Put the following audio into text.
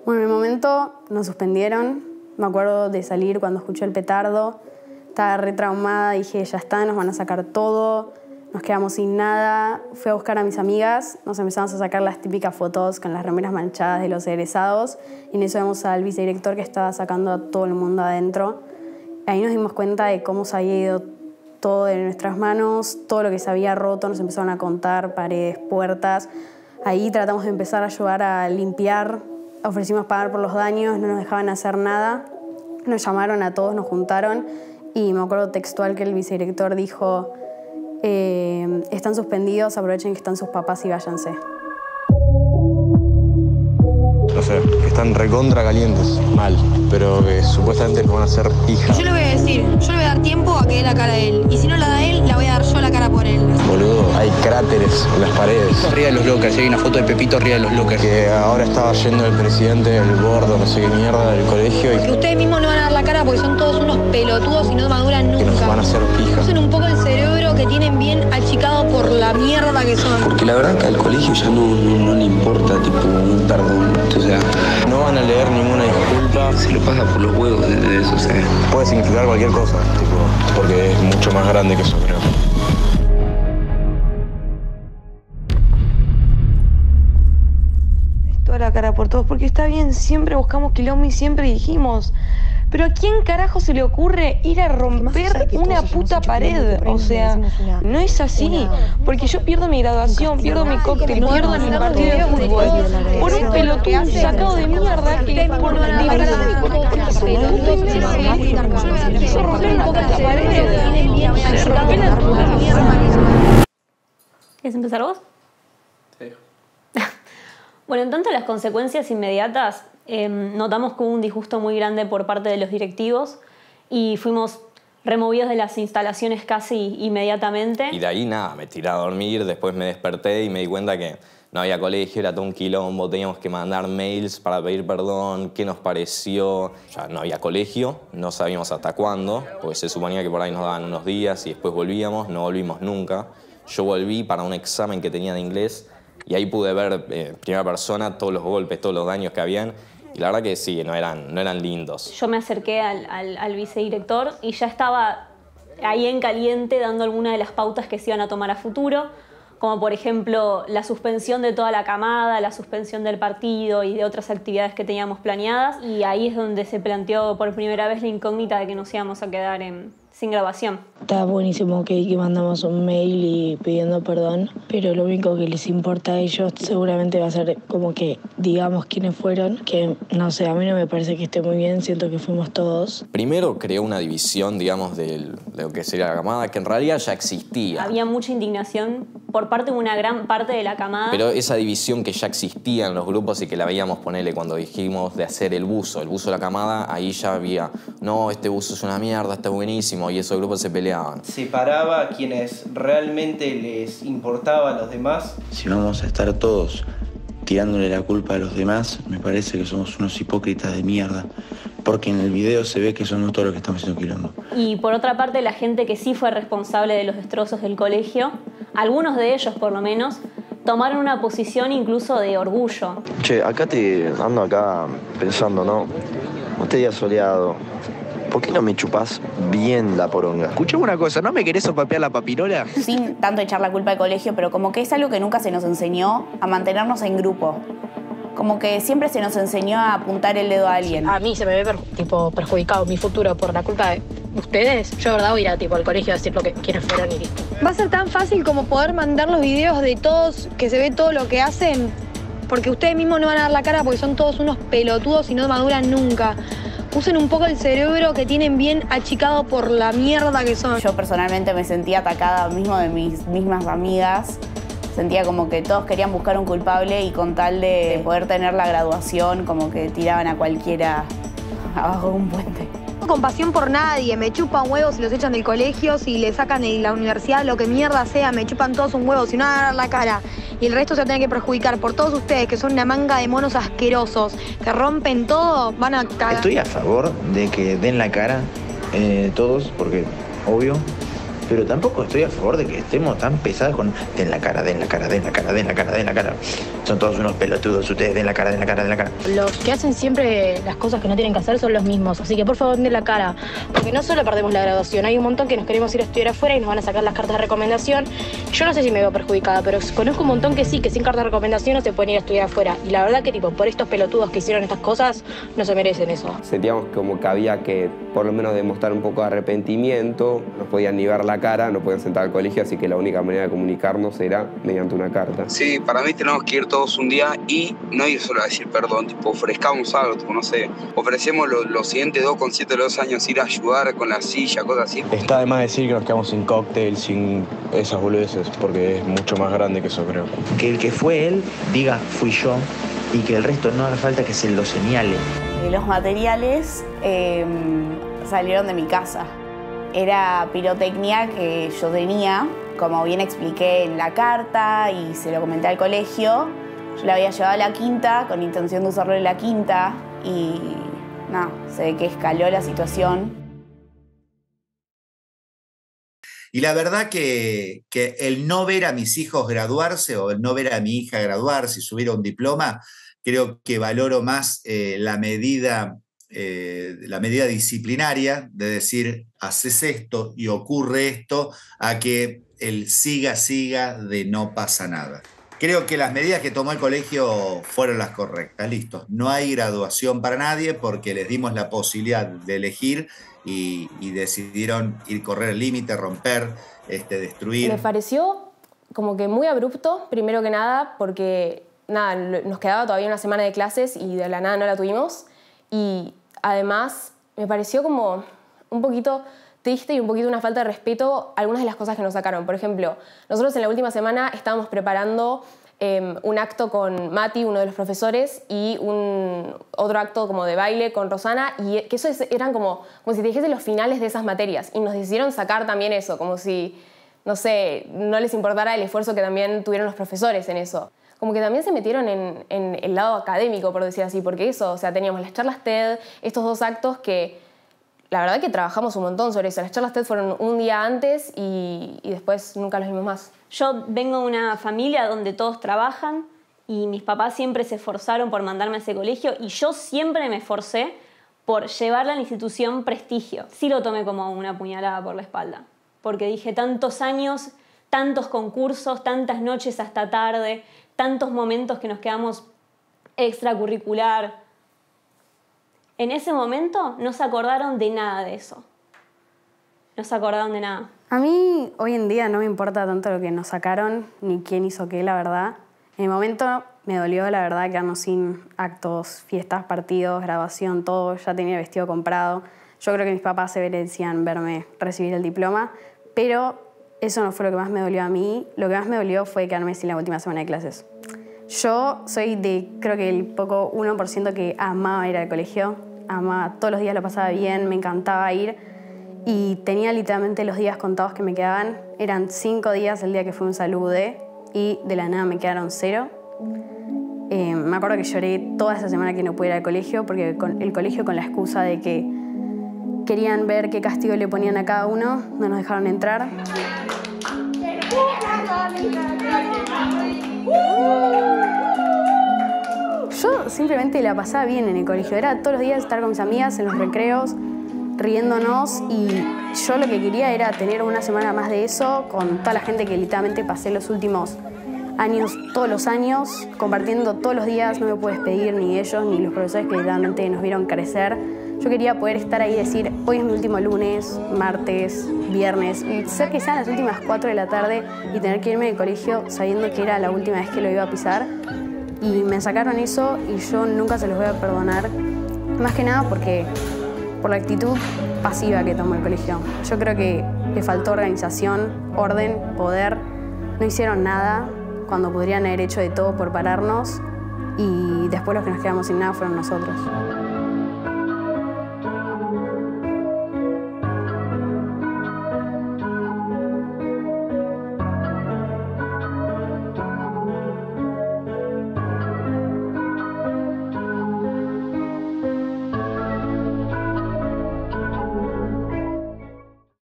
Bueno, en el momento nos suspendieron. Me acuerdo de salir cuando escuché el petardo. Estaba re traumada, dije, ya está, nos van a sacar todo. Nos quedamos sin nada. Fui a buscar a mis amigas. Nos empezamos a sacar las típicas fotos con las remeras manchadas de los egresados. Y en eso vemos al vicedirector que estaba sacando a todo el mundo adentro. Ahí nos dimos cuenta de cómo se había ido todo de nuestras manos, todo lo que se había roto. Nos empezaron a contar paredes, puertas. Ahí tratamos de empezar a ayudar a limpiar. Ofrecimos pagar por los daños, no nos dejaban hacer nada. Nos llamaron a todos, nos juntaron y me acuerdo textual que el vicedirector dijo: están suspendidos, aprovechen que están sus papás y váyanse. No sé, que están recontra calientes, mal, pero que supuestamente nos van a hacer pija. Yo le voy a decir, yo le voy a dar tiempo a que dé la cara a él. Y si no la da él, la voy a dar yo la cara por él. Boludo, hay cráteres en las paredes. Arriba de los lockers, hay una foto de Pepito arriba de los lockers. Que ahora estaba yendo el presidente del gordo, no sé qué mierda, del colegio. Que ustedes mismos no van a dar la cara porque son todos unos pelotudos y no maduran nunca. Que nos van a hacer pija. Usen un poco el cerebro que tienen bien achicado por la mierda que son. Porque la verdad que al colegio ya no le importa, tipo, un perdón. O sea, no van a leer ninguna disculpa. Se lo pasa por los huevos de eso, o sea. Puede significar cualquier cosa, tipo, porque es mucho más grande que eso, creo. Toda la cara por todos, porque está bien, siempre buscamos quilombo y siempre dijimos, pero ¿a quién carajo se le ocurre ir a romper una puta pared? O sea, no es así, porque yo pierdo mi graduación, pierdo mi cóctel, pierdo mi partido de fútbol por un pelotudo sacado de mierda que por quiso romper una puta pared. ¿Quieres empezar vos? Sí. Bueno, en tanto las consecuencias inmediatas, notamos que hubo un disgusto muy grande por parte de los directivos y fuimos removidos de las instalaciones casi inmediatamente. Y de ahí nada, me tiré a dormir, después me desperté y me di cuenta que no había colegio, era todo un quilombo, teníamos que mandar mails para pedir perdón, qué nos pareció. Ya no había colegio, no sabíamos hasta cuándo, porque se suponía que por ahí nos daban unos días y después volvíamos, no volvimos nunca. Yo volví para un examen que tenía de inglés y ahí pude ver en primera persona todos los golpes, todos los daños que habían. Y la verdad que sí, no eran lindos. Yo me acerqué al vicedirector y ya estaba ahí en caliente dando algunas de las pautas que se iban a tomar a futuro, como por ejemplo la suspensión de toda la camada, la suspensión del partido y de otras actividades que teníamos planeadas. Y ahí es donde se planteó por primera vez la incógnita de que nos íbamos a quedar sin grabación. Está buenísimo que mandamos un mail y pidiendo perdón, pero lo único que les importa a ellos seguramente va a ser como que digamos quiénes fueron, que no sé, a mí no me parece que esté muy bien, siento que fuimos todos. Primero creó una división, digamos, de lo que sería la camada, que en realidad ya existía. Había mucha indignación por parte de una gran parte de la camada. Pero esa división que ya existía en los grupos y que la veíamos, ponele, cuando dijimos de hacer el buzo de la camada, ahí ya había, no, este buzo es una mierda, está buenísimo, y esos grupos se peleaban. Separaba a quienes realmente les importaba a los demás. Si vamos a estar todos tirándole la culpa a los demás, me parece que somos unos hipócritas de mierda. Porque en el video se ve que somos todos los que estamos haciendo quilombo. Y por otra parte, la gente que sí fue responsable de los destrozos del colegio, algunos de ellos por lo menos, tomaron una posición incluso de orgullo. Che, ando acá pensando, ¿no? Este día soleado, ¿por qué no me chupás bien la poronga? Escuchame una cosa, ¿no me querés sopapear la papirola? Sin tanto echar la culpa al colegio, pero como que es algo que nunca se nos enseñó a mantenernos en grupo. Como que siempre se nos enseñó a apuntar el dedo a alguien. A mí se me ve perjudicado mi futuro por la culpa de ustedes. Yo de verdad voy a ir al colegio a decir quiénes fueron y listo. Va a ser tan fácil como poder mandar los videos de todos, que se ve todo lo que hacen, porque ustedes mismos no van a dar la cara porque son todos unos pelotudos y no maduran nunca. Usen un poco el cerebro que tienen bien achicado por la mierda que son. Yo personalmente me sentía atacada mismo de mis mismas amigas. Sentía como que todos querían buscar un culpable y con tal de poder tener la graduación, como que tiraban a cualquiera abajo de un puente. No tengo compasión por nadie, me chupan huevos si los echan del colegio, si le sacan de la universidad, lo que mierda sea, me chupan todos un huevo, si no van a dar la cara. Y el resto se va a tener que perjudicar por todos ustedes, que son una manga de monos asquerosos, que rompen todo, van a cagar. Estoy a favor de que den la cara todos, porque obvio, pero tampoco estoy a favor de que estemos tan pesados con den la cara, den la cara, den la cara, den la cara, den la cara. Son todos unos pelotudos ustedes, den la cara, den la cara, den la cara. Los que hacen siempre las cosas que no tienen que hacer son los mismos, así que por favor den la cara, porque no solo perdemos la graduación, hay un montón que nos queremos ir a estudiar afuera y nos van a sacar las cartas de recomendación. Yo no sé si me veo perjudicada, pero conozco un montón que sí, que sin carta de recomendación no se pueden ir a estudiar afuera, y la verdad que tipo, por estos pelotudos que hicieron estas cosas, no se merecen eso. Sentíamos como que había que por lo menos demostrar un poco de arrepentimiento, nos podían ni ver la cara, no podían sentar al colegio, así que la única manera de comunicarnos era mediante una carta. Sí, para mí tenemos que ir todos un día y no ir solo a decir perdón, tipo ofrezcamos algo, tipo, no sé, ofrecemos los siguientes 2,7 de los años ir a ayudar con la silla, cosas así. Está de más decir que nos quedamos sin cóctel, sin esas boludeces, porque es mucho más grande que eso, creo. Que el que fue él diga fui yo y que el resto no haga falta que se lo señale. Los materiales salieron de mi casa. Era pirotecnia que yo tenía, como bien expliqué en la carta y se lo comenté al colegio. Yo la había llevado a la quinta con intención de usarlo en la quinta y nada, se ve que escaló la situación. Y la verdad que el no ver a mis hijos graduarse o el no ver a mi hija graduarse y subir a un diploma, creo que valoro más la medida disciplinaria de decir, haces esto y ocurre esto, a que el siga de no pasa nada. Creo que las medidas que tomó el colegio fueron las correctas. Listo, no hay graduación para nadie porque les dimos la posibilidad de elegir y decidieron correr el límite, romper, destruir. Me pareció como que muy abrupto, primero que nada, porque nada, nos quedaba todavía una semana de clases y de la nada no la tuvimos. Y además me pareció como un poquito triste y un poquito una falta de respeto algunas de las cosas que nos sacaron. Por ejemplo, nosotros en la última semana estábamos preparando un acto con Mati, uno de los profesores, y otro acto como de baile con Rosana, y que eso eran como si te dijese los finales de esas materias, y nos decidieron sacar también eso, como si, no sé, no les importara el esfuerzo que también tuvieron los profesores en eso. Como que también se metieron en el lado académico, por decir así, porque eso, o sea, teníamos las charlas TED, estos dos actos que la verdad que trabajamos un montón sobre eso. Las charlas TED fueron un día antes y después nunca los vimos más. Yo vengo de una familia donde todos trabajan y mis papás siempre se esforzaron por mandarme a ese colegio y yo siempre me esforcé por llevarla a la institución prestigio. Sí lo tomé como una puñalada por la espalda, porque dije tantos años, tantos concursos, tantas noches hasta tarde, tantos momentos que nos quedamos extracurricular. En ese momento no se acordaron de nada de eso. No se acordaron de nada. A mí hoy en día no me importa tanto lo que nos sacaron ni quién hizo qué, la verdad. En el momento me dolió, la verdad, quedarnos sin actos, fiestas, partidos, graduación, todo. Ya tenía el vestido comprado. Yo creo que mis papás se merecían verme recibir el diploma, pero eso no fue lo que más me dolió a mí. Lo que más me dolió fue quedarme sin la última semana de clases. Yo soy de, creo que el poco 1% que amaba ir al colegio. Amaba, todos los días lo pasaba bien, me encantaba ir. Y tenía literalmente los días contados que me quedaban. Eran 5 días el día que fue un salude y de la nada me quedaron 0. Me acuerdo que lloré toda esa semana que no pude ir al colegio, porque el colegio, con la excusa de que querían ver qué castigo le ponían a cada uno, no nos dejaron entrar. Yo simplemente la pasaba bien en el colegio. Era todos los días estar con mis amigas en los recreos, riéndonos, y yo lo que quería era tener una semana más de eso con toda la gente que literalmente pasé los últimos años, todos los años, compartiendo todos los días. No me puedo despedir ni de ellos ni los profesores que literalmente nos vieron crecer. Yo quería poder estar ahí y decir, hoy es mi último lunes, martes, viernes, y ser que sean las últimas 4 de la tarde y tener que irme del colegio sabiendo que era la última vez que lo iba a pisar. Y me sacaron eso y yo nunca se los voy a perdonar, más que nada porque por la actitud pasiva que tomó el colegio. Yo creo que le faltó organización, orden, poder. No hicieron nada cuando podrían haber hecho de todo por pararnos, y después los que nos quedamos sin nada fueron nosotros.